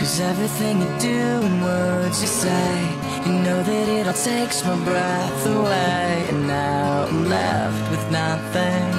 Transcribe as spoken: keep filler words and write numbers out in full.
'Cause everything you do and words you say, you know that it all takes my breath away. And now I'm left with nothing.